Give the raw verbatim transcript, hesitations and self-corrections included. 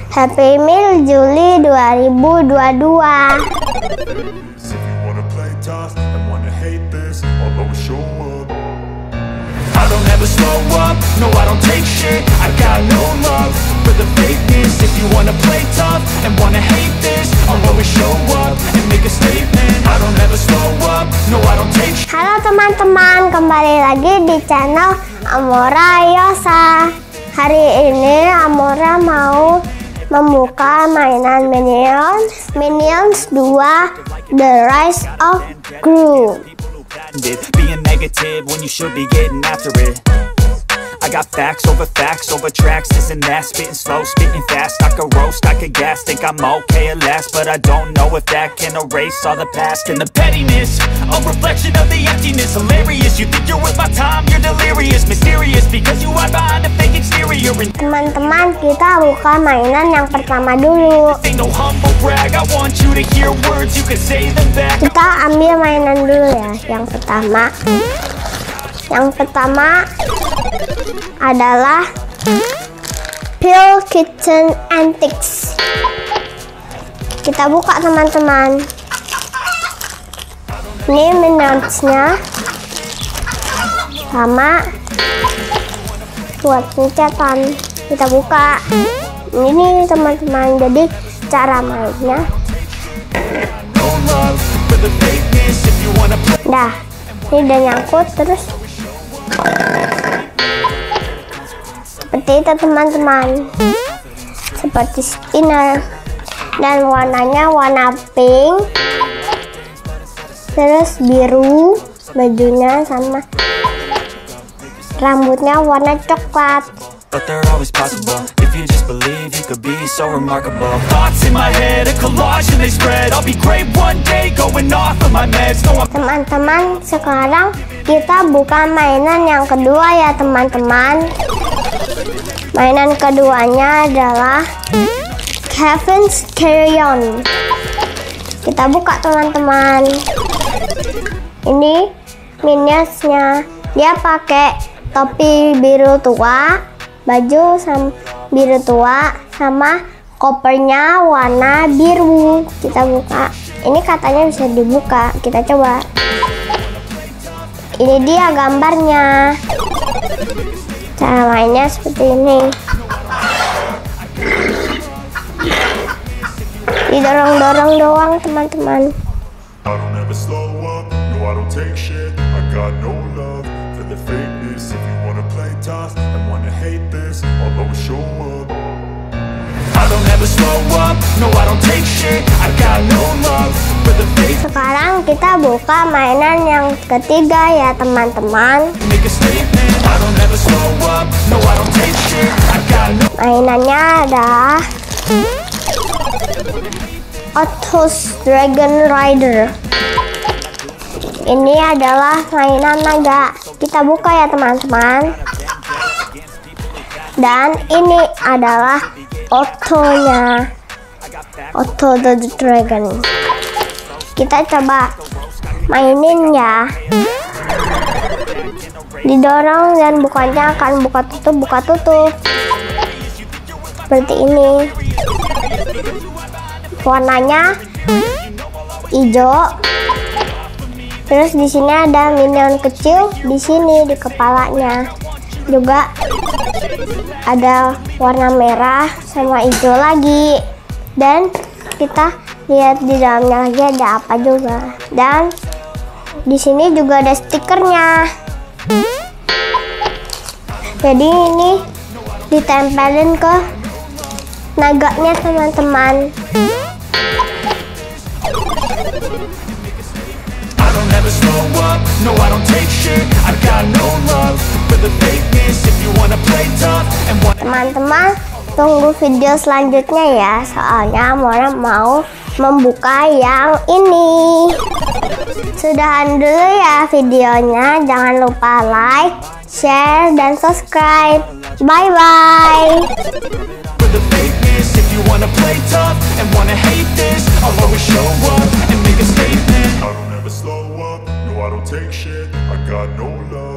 Happy Meal Juli dua ribu dua puluh dua. I don't ever slow up, no I don't take shit. I got no love for the fakeness. If you wanna play tough and wanna hate this, I'll always show up and make a statement. I don't ever slow up, no I don't take shit. Halo teman-teman, kembali lagi di channel Amora Yosa. Hari ini Amora mau membuka mainan Minions Minions dua The Rise of Gru. Being negative when you should be getting after it. I got facts over facts over tracks, this and that. Spitting slow, spitting fast, I could roast, I could gas. Think I'm okay at last, but I don't know if that can erase all the past. And the pettiness, a reflection of the emptiness. Hilarious, you think you're worth my time, you're delirious. Mysterious, because you hide behind a fake exterior. Teman-teman, kita buka mainan yang pertama dulu. Ain't no humble brag, I want you to hear words, you can say them back. Kita ambil mainan dulu ya, yang pertama. Yang pertama adalah Pill Kitchen Antics. Kita buka teman-teman. Ini Minionsnya sama buat pencetan. Kita buka. Ini teman-teman. Jadi cara mainnya. Dah, ini udah nyangkut terus. Seperti itu teman-teman, seperti spinner, dan warnanya warna pink, terus biru bajunya, sama rambutnya warna coklat. But they're always possible if you just believe you could be so remarkable. Thoughts in my head, a collage and they spread. I'll be great one day, going off of my meds. No, I'm... Teman-teman, sekarang kita buka mainan yang kedua ya teman-teman. Mainan keduanya adalah Kevin's Carry On. Kita buka teman-teman. Ini Minionsnya. Dia pakai topi biru tua, baju sama biru tua, sama kopernya warna biru. Kita buka. Ini katanya bisa dibuka. Kita coba. Ini dia gambarnya. Cara mainnya seperti ini. Didorong-dorong doang teman-teman. Sekarang kita buka mainan yang ketiga ya teman-teman. Mainannya adalah Otus Dragon Rider. Ini adalah mainan naga. Kita buka ya teman-teman. Dan ini adalah Ottonya, Otto the Dragon. Kita coba mainin ya. Didorong dan bukanya akan buka tutup buka tutup seperti ini. Warnanya hijau. Terus di sini ada minion kecil di sini di kepalanya. Juga ada warna merah sama hijau lagi. Dan kita lihat di dalamnya lagi ada apa juga. Dan di sini juga ada stikernya. Jadi ini ditempelin ke naganya teman-teman. Teman-teman, tunggu video selanjutnya ya. Soalnya Amora mau membuka yang ini. Sudahan dulu ya videonya. Jangan lupa like, share, dan subscribe. Bye-bye. I don't ever slow up, no I don't take shit, I got no love